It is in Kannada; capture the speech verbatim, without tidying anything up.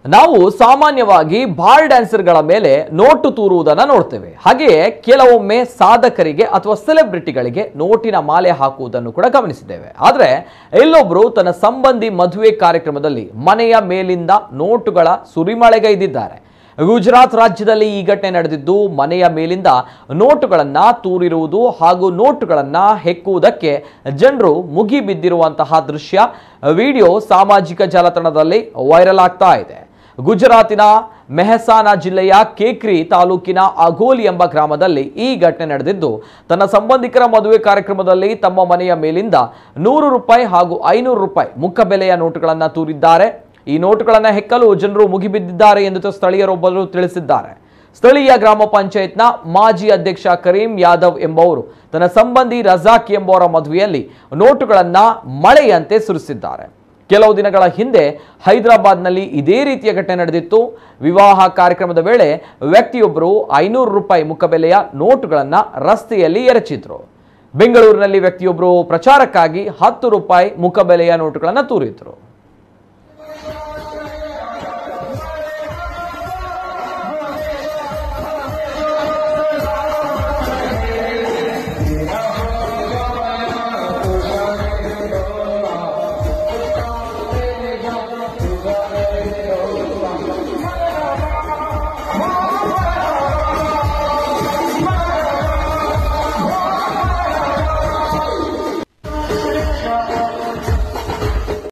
ನಾವು ಸಾಮಾನ್ಯವಾಗಿ ಬಾರ್ ಡ್ಯಾನ್ಸರ್ಗಳ ಮೇಲೆ ನೋಟು ತೂರುವುದನ್ನು ನೋಡ್ತೇವೆ. ಹಾಗೆಯೇ ಕೆಲವೊಮ್ಮೆ ಸಾಧಕರಿಗೆ ಅಥವಾ ಸೆಲೆಬ್ರಿಟಿಗಳಿಗೆ ನೋಟಿನ ಮಾಲೆ ಹಾಕುವುದನ್ನು ಕೂಡ ಗಮನಿಸಿದ್ದೇವೆ. ಆದರೆ ಇಲ್ಲೊಬ್ರು ತನ್ನ ಸಂಬಂಧಿ ಮದುವೆ ಕಾರ್ಯಕ್ರಮದಲ್ಲಿ ಮನೆಯ ಮೇಲಿಂದ ನೋಟುಗಳ ಸುರಿಮಳೆಗೈದಿದ್ದಾರೆ. ಗುಜರಾತ್ ರಾಜ್ಯದಲ್ಲಿ ಈ ಘಟನೆ ನಡೆದಿದ್ದು, ಮನೆಯ ಮೇಲಿಂದ ನೋಟುಗಳನ್ನು ತೂರಿರುವುದು ಹಾಗೂ ನೋಟುಗಳನ್ನು ಹೆಕ್ಕುವುದಕ್ಕೆ ಜನರು ಮುಗಿ ಬಿದ್ದಿರುವಂತಹ ದೃಶ್ಯ ವಿಡಿಯೋ ಸಾಮಾಜಿಕ ಜಾಲತಾಣದಲ್ಲಿ ವೈರಲ್ ಆಗ್ತಾ ಇದೆ. ಗುಜರಾತಿನ ಮೆಹಸಾನಾ ಜಿಲ್ಲೆಯ ಕೇಕ್ರಿ ತಾಲೂಕಿನ ಅಗೋಲಿ ಎಂಬ ಗ್ರಾಮದಲ್ಲಿ ಈ ಘಟನೆ ನಡೆದಿದ್ದು, ತನ್ನ ಸಂಬಂಧಿಕರ ಮದುವೆ ಕಾರ್ಯಕ್ರಮದಲ್ಲಿ ತಮ್ಮ ಮನೆಯ ಮೇಲಿಂದ ನೂರು ರೂಪಾಯಿ ಹಾಗೂ ಐನೂರು ರೂಪಾಯಿ ಮುಖಬೆಲೆಯ ನೋಟುಗಳನ್ನು ತೂರಿದ್ದಾರೆ. ಈ ನೋಟುಗಳನ್ನು ಹೆಕ್ಕಲು ಜನರು ಮುಗಿಬಿದ್ದಿದ್ದಾರೆ ಎಂದು ಸ್ಥಳೀಯರೊಬ್ಬರು ತಿಳಿಸಿದ್ದಾರೆ. ಸ್ಥಳೀಯ ಗ್ರಾಮ ಪಂಚಾಯತ್ನ ಮಾಜಿ ಅಧ್ಯಕ್ಷ ಕರೀಂ ಯಾದವ್ ಎಂಬುವರು ತನ್ನ ಸಂಬಂಧಿ ರಜಾಕ್ ಎಂಬುವರ ಮದುವೆಯಲ್ಲಿ ನೋಟುಗಳನ್ನು ಮಳೆಯಂತೆ ಸುರಿಸಿದ್ದಾರೆ. ಕೆಲವು ದಿನಗಳ ಹಿಂದೆ ಹೈದರಾಬಾದ್ನಲ್ಲಿ ಇದೇ ರೀತಿಯ ಘಟನೆ ನಡೆದಿತ್ತು. ವಿವಾಹ ಕಾರ್ಯಕ್ರಮದ ವೇಳೆ ವ್ಯಕ್ತಿಯೊಬ್ಬರು ಐನೂರು ರೂಪಾಯಿ ಮುಖಬೆಲೆಯ ನೋಟುಗಳನ್ನು ರಸ್ತೆಯಲ್ಲಿ ಎರಚಿದ್ರು. ಬೆಂಗಳೂರಿನಲ್ಲಿ ವ್ಯಕ್ತಿಯೊಬ್ಬರು ಪ್ರಚಾರಕ್ಕಾಗಿ ಹತ್ತು ರೂಪಾಯಿ ಮುಖಬೆಲೆಯ ನೋಟುಗಳನ್ನು ತೂರಿದ್ರು.